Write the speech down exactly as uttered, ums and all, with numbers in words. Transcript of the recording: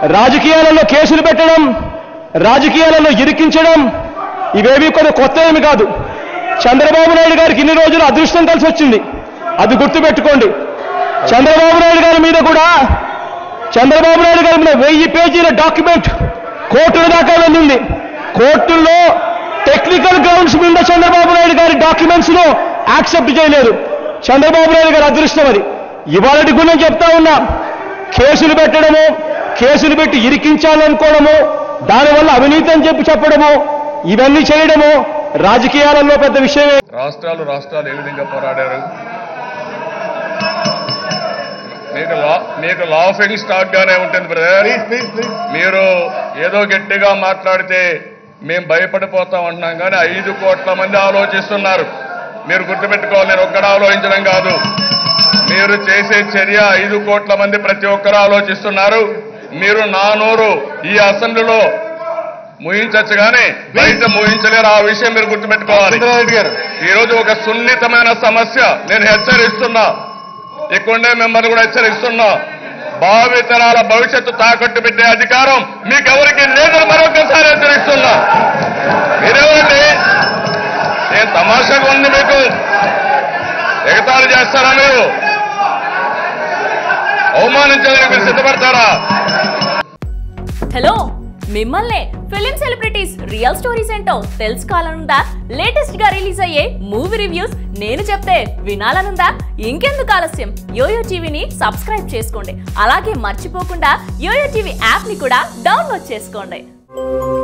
రాజకీయాలలో కేసులు పెట్టడం, రాజకీయాలలో ఇరికించడం ఇవేవి కొన్ని కొత్త ఏమి కాదు. చంద్రబాబు నాయుడు గారికి ఇన్ని రోజులు అదృష్టం కలిసి వచ్చింది, అది గుర్తుపెట్టుకోండి. చంద్రబాబు నాయుడు గారి మీద కూడా చంద్రబాబు నాయుడు గారి మీద వెయ్యి పేజీల డాక్యుమెంట్ కోర్టుల దాకా వెళ్ళింది. కోర్టుల్లో టెక్నికల్ గ్రౌండ్స్ మీద చంద్రబాబు నాయుడు గారి డాక్యుమెంట్స్ ను యాక్సెప్ట్ చేయలేదు. చంద్రబాబు నాయుడు గారి అదృష్టం అది. ఇవాళటి గుణం చెప్తా ఉన్నా, కేసులు పెట్టడము, కేసులు పెట్టి ఇరికించాలనుకోవడము, దానివల్ల అవినీతి అని చెప్పి చెప్పడము, ఇవన్నీ చేయడము రాజకీయాలలో పెద్ద విషయమే. రాష్ట్రాలు రాష్ట్రాలు ఏ విధంగా పోరాడారు? మీకు లా మీకు లాఫింగ్ స్టాక్ గానే ఉంటుంది బ్రదర్. మీరు ఏదో గట్టిగా మాట్లాడితే మేము భయపడిపోతాం అంటున్నాం, కానీ ఐదు కోట్ల మంది ఆలోచిస్తున్నారు. మీరు గుర్తుపెట్టుకోవాలి, నేను ఒక్కడ ఆలోచించడం కాదు. మీరు చేసే చర్య ఐదు కోట్ల మంది ప్రతి ఒక్కరూ ఆలోచిస్తున్నారు. మీరు నా నోరు ఈ అసెంబ్లీలో ముహించచ్చు కానీ బయట ముహించలేరు. ఆ విషయం మీరు గుర్తుపెట్టుకోవాలి. ఈ రోజు ఒక సున్నితమైన సమస్య నేను హెచ్చరిస్తున్నా, ఇక్కడే మిమ్మల్ని కూడా హెచ్చరిస్తున్నా. భావితరాల భవిష్యత్తు తాకట్టు పెట్టే అధికారం మీకెవరికి లేదని మరొకసారి హెచ్చరిస్తున్నా. మీరేమంటే నేను తమాషాగా ఉంది, మీకు ఎగతాళి చేస్తారా? మీరు అవమానించడానికి మీరు సిద్ధపడతారా? హలో, మిమ్మల్ని ఫిలిం సెలబ్రిటీస్ రియల్ స్టోరీస్ ఏంటో తెలుసుకోవాలనుందా? లేటెస్ట్ గా రిలీజ్ అయ్యే మూవీ రివ్యూస్ నేను చెప్తే వినాలనుందా? ఇంకెందుకు ఆలస్యం, యోయో టీవీని సబ్స్క్రైబ్ చేసుకోండి. అలాగే మర్చిపోకుండా యోయో టీవీ యాప్ ని కూడా డౌన్లోడ్ చేసుకోండి.